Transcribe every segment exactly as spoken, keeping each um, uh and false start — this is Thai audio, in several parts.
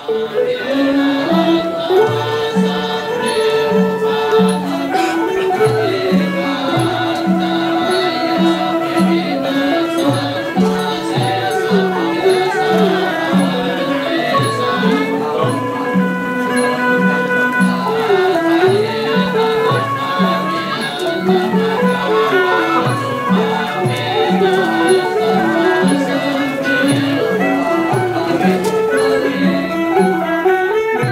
เ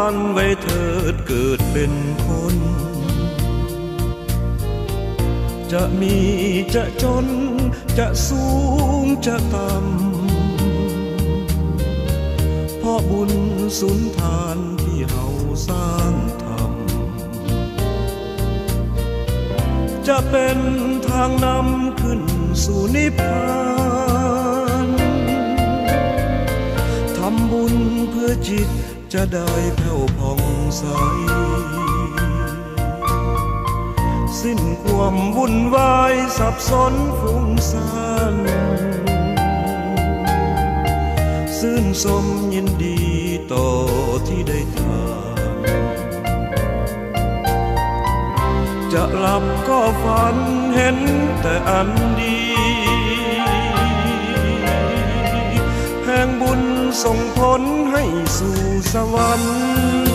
านไว้เถิดเกิดเป็นคนจะมีจะจนจะสูงจะต่ำเพราะบุญสุนทานที่เฮาสร้างทำจะเป็นทางนำขึ้นสู่นิพพานทำบุญเพื่อจิตจะได้แผ่วผ่องใสสิ้นความวุ่นวายสับสนฟุ้งซ่านซื่นสมยินดีต่อที่ได้ทำจะหลับก็ฝันเห็นแต่อันดีแห่งบุญส่งผลให้สู่สวรรค์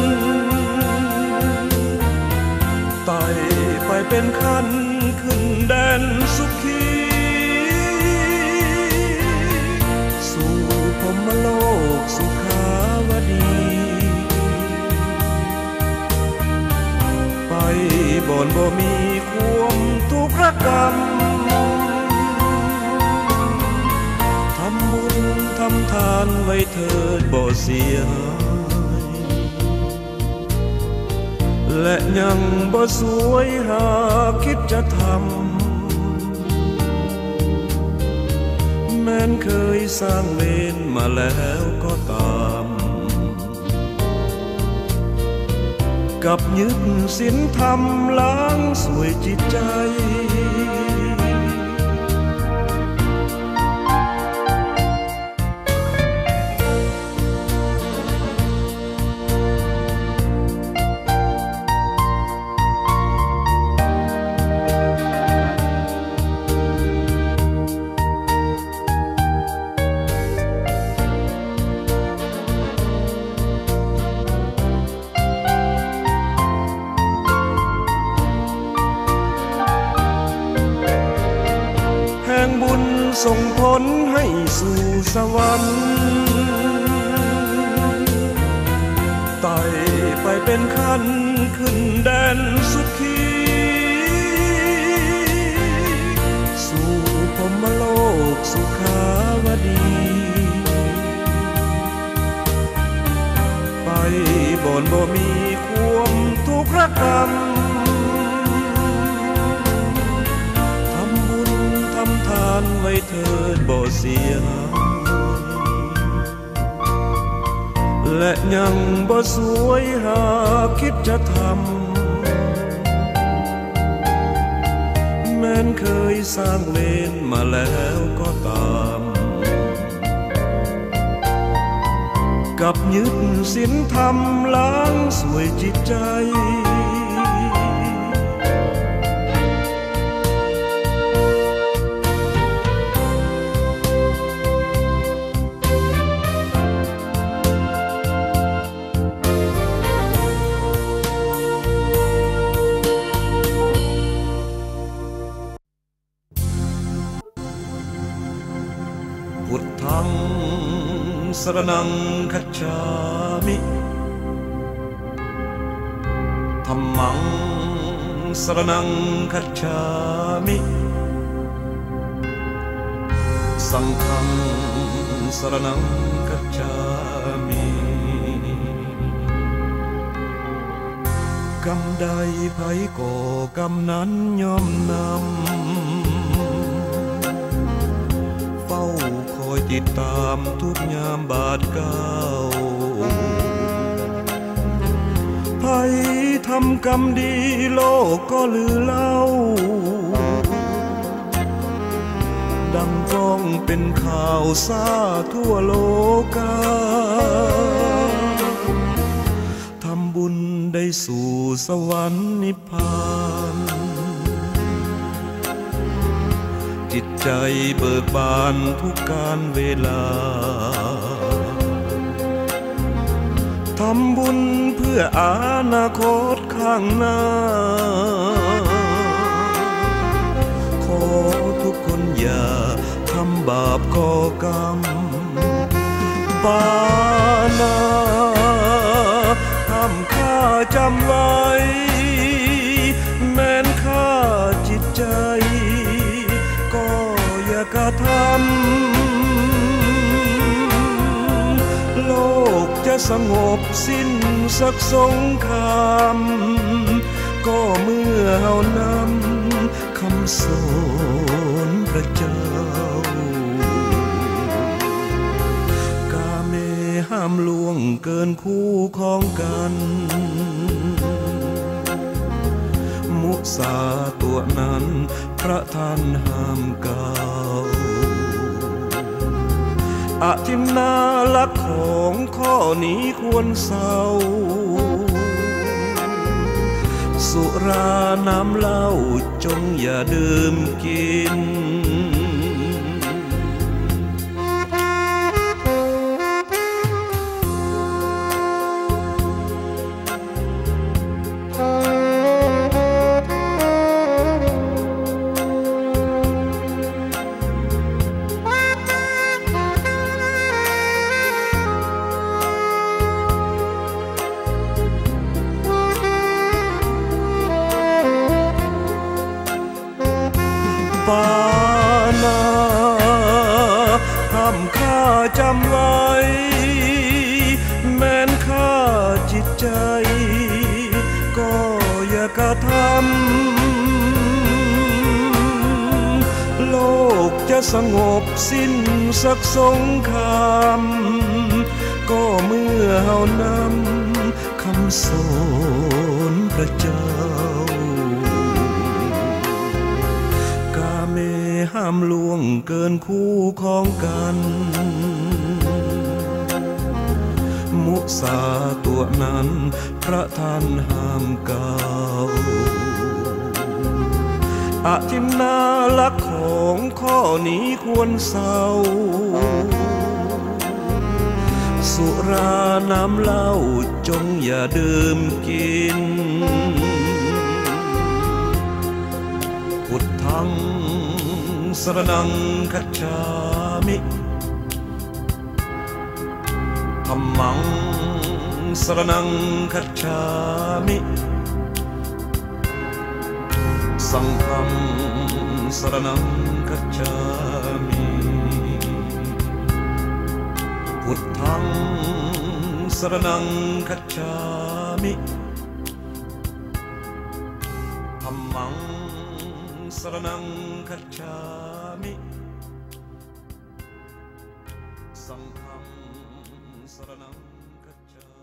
ไต่ไปเป็นขั้นขึ้นแดนสุขีสู่พรหมโลกสุขาวดีไปบ่อนบ่มีความทุกข์ระกรรมทำบุญทำทานไว้เถิดบ่เสียและยังบ่สวยหากคิดจะทำแม้นเคยสร้างเวรมาแล้วก็ตามกับยึดศีลธรรมล้างสวยจิตใจส่งผลให้สู่สวรรค์ไต่ไปเป็นขั้นขึ้นแดนสุขีสู่พรหมโลกสุขาวดีไปบ่อนบ่มีความทุกข์ระกรรมทำทานไว้เถิดบ่เสียและยังบ่สวยหากคิดจะทำแม้นเคยสร้างเวรมาแล้วก็ตามกับยึดศีลธรรมล้างสวยจิตใจพุทธังสรณังคัจฉามิธัมมังสรณังคัจฉามิสังฆังสรณังคัจฉามิกรรมใดไผก่อกรรมนั้นย่อมนำคอยติดตามทุกยามบาดเก้าไผทำกรรมดีโลกก็ลือเล่าดังก้องเป็นข่าวซาทั่วโลกาทำบุญได้สู่สวรรค์นิพพานจิตใจเบิกบานทุกการเวลาทำบุญเพื่ออนาคตข้างหน้าขอทุกคนอย่าทำบาปก่อกรรมปานาหาามข้าจำไว้แม้นข้าจิตใจก็อย่ากระทำโลกจะสงบสิ้นสักสงครามก็เมื่อเฮานำคำสอนพระเจ้ากาเมห้ามล่วงเกินคู่ของกันมุสาตัวนั้นพระท่านห้ามกล่าวอธิมนาลักของข้อนี้ควรเศร้าสุราน้ำเหล้าจงอย่าดื่มกินปานาห้ามข้าจำไว้แม้นข้าจิตใจก็อย่ากระทำโลกจะสงบสิ้นสักสงครามก็เมื่อเฮานำคำสอนพระเจ้าห้ามล่วงเกินคู่ของกันมุสาตัวนั้นพระท่านห้ามกล่าวอธิมนาลักของข้อนี้ควรเศร้าสุราน้ำเหล้าจงอย่าดื่มกินพุทธังสรณังคัจฉามิธัมมังสรณังคัจฉามิสังฆังสรณังคัจฉามิพุทธังสรณังคัจฉามิธัมมังสรณังคัจฉามิสังฆังสรณังคัจฉา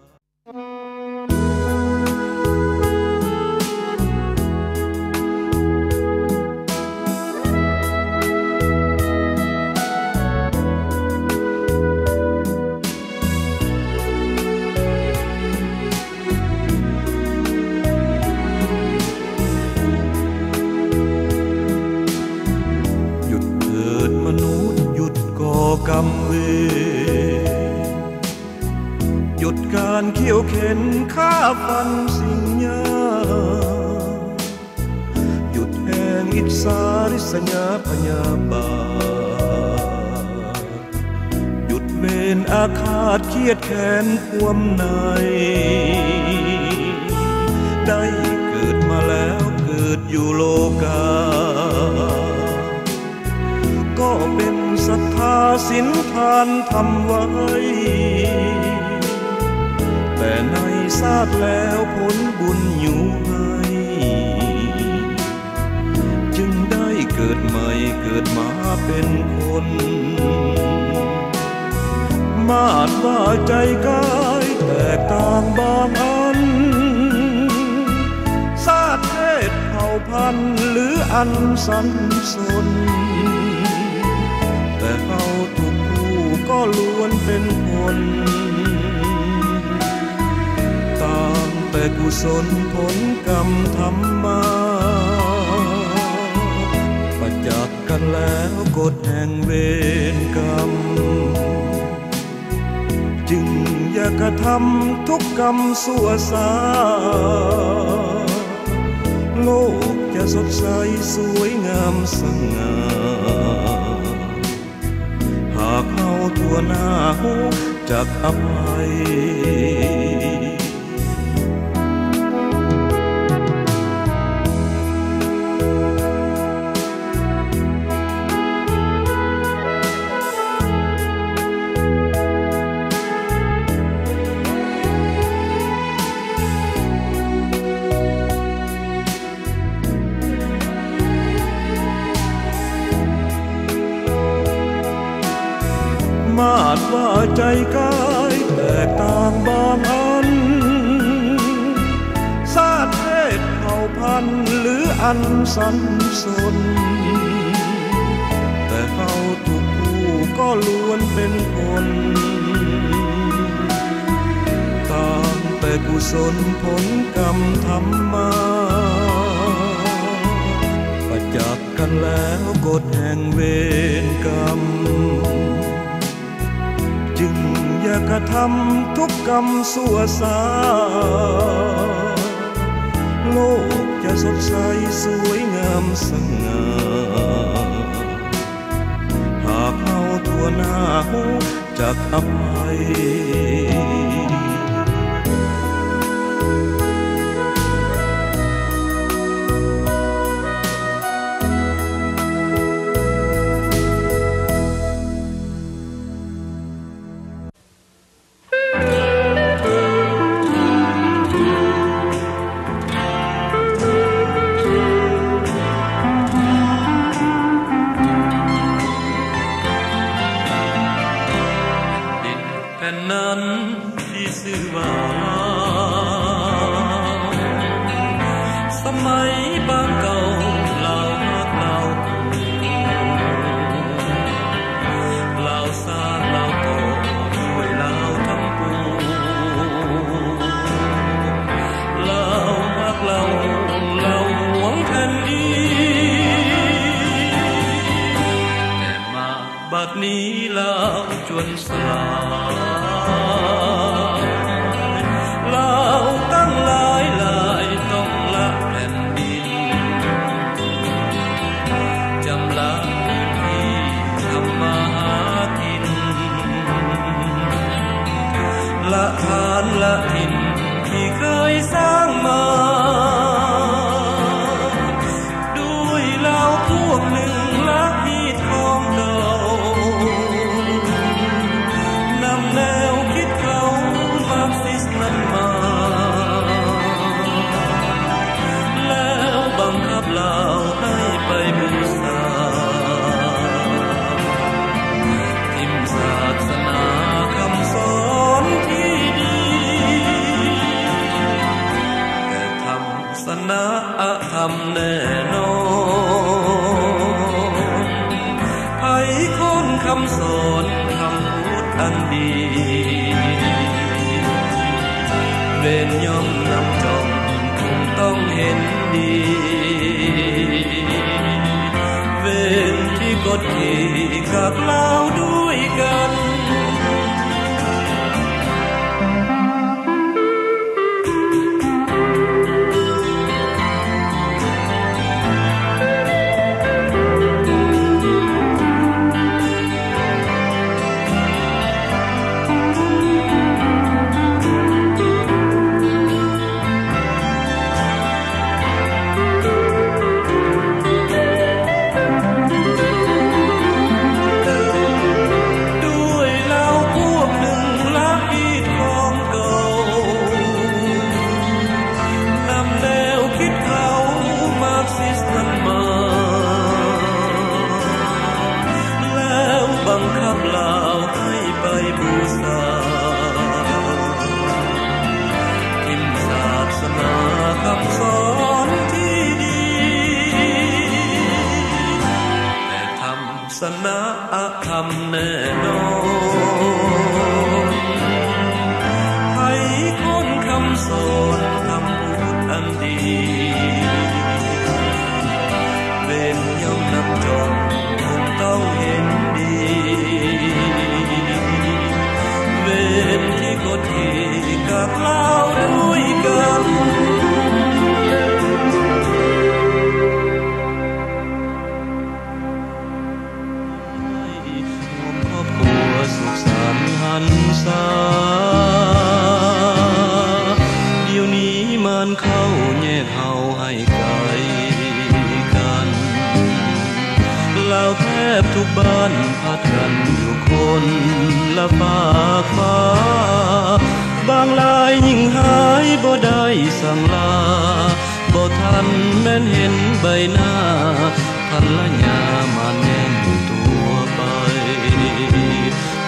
กรรมเวรหยุดการเขี่ยวเข็นฆ่าฟันสิ่งยาหยุดแห่งอิจฉาริษยาพยาบาทหยุดเวรอาฆาตเคียดแค้นท่วมในได้เกิดมาแล้วเกิดอยู่โลกาก็เป็นศรัทธาศีลทานทำไว้แต่ในชาติแล้วผลบุญอยู่ให้จึงได้เกิดใหม่เกิดมาเป็นคนมาดว่าใจกายแตกต่างบางอันชาติเพศเผ่าพันธุ์หรืออันสันสนแต่เราทุกผู้ก็ล้วนเป็นคนต่างแต่กุศลผลกรรมทำมาประจักษ์กันแล้วกฎแห่งเวรกรรมจึงอย่ากระทำทุกกรรมสั่วซาโลกจะสดใสสวยงามสง่าหากเอาทั่วหน้าหูจักอภัยใจกายแตกต่างบางอันชาติเพศเผ่าพันธุ์หรืออันสันสนแต่เขาทุกผู้ก็ล้วนเป็นคนต่างแต่กุศลผลกรรมทำมาประจักษ์กันแล้วกฎแห่งเวรกรรมจึงอย่ากระทำทุกกรรมสั่วซาโลกจะสดใสสวยงามสง่าหากเอาทั่วหน้าจากอภัย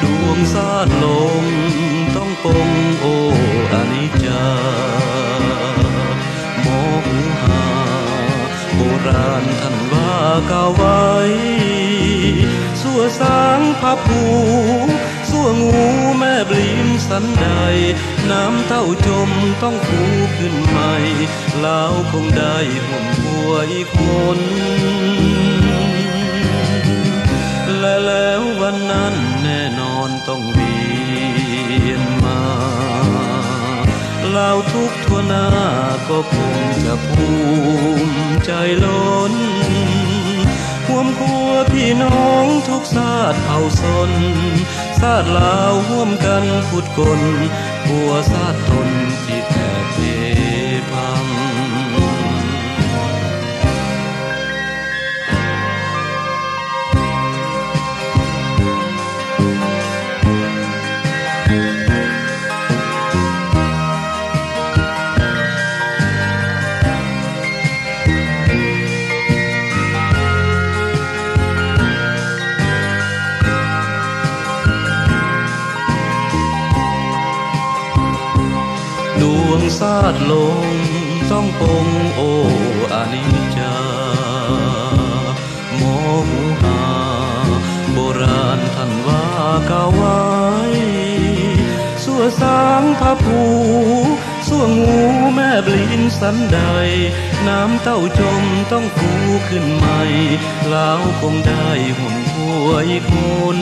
ดวงซาดลงต้องปงโออนิจจาโมหูหาโบราณท่านว่ากล่าวไว้สั่วสางพับผูสั่วงูแม่บลิมสันใดน้ำเต้าจมต้องฟูขึ้นใหม่แล้วคงได้ห่วงหัวอีกคนและแล้ววันนั้นแน่นอนต้องเวียนมาเล่าทุกทั่วหน้าก็คงจะภูมิใจล้นห่วมคัวพี่น้องทุกชาติเผ่าชนชาติลาวห่วมกันขุดกลบัวชาติตนที่แตกเพพังดวงซาดลงต้องปงโออนิจจาโมหูหาโบราณท่านว่ากล่าวไว้สั่วสางพระภูสั่วงูแม่บลินสันใดน้ำเต้าจมต้องฟูขึ้นใหม่แล้วคงได้ห่วงหัวอีกคน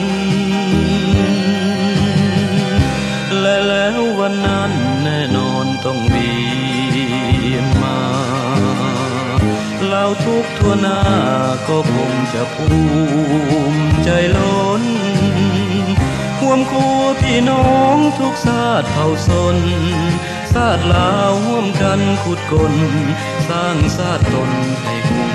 และแล้ววันนั้นแน่นอนต้องเวียนมาเล่าทุกทั่วหน้าก็คงจะภูมิใจล้นห่วมคู่พี่น้องทุกชาติเผ่าชนชาติลาวร่วมกันขุดกลสร้างชาติตนให้คง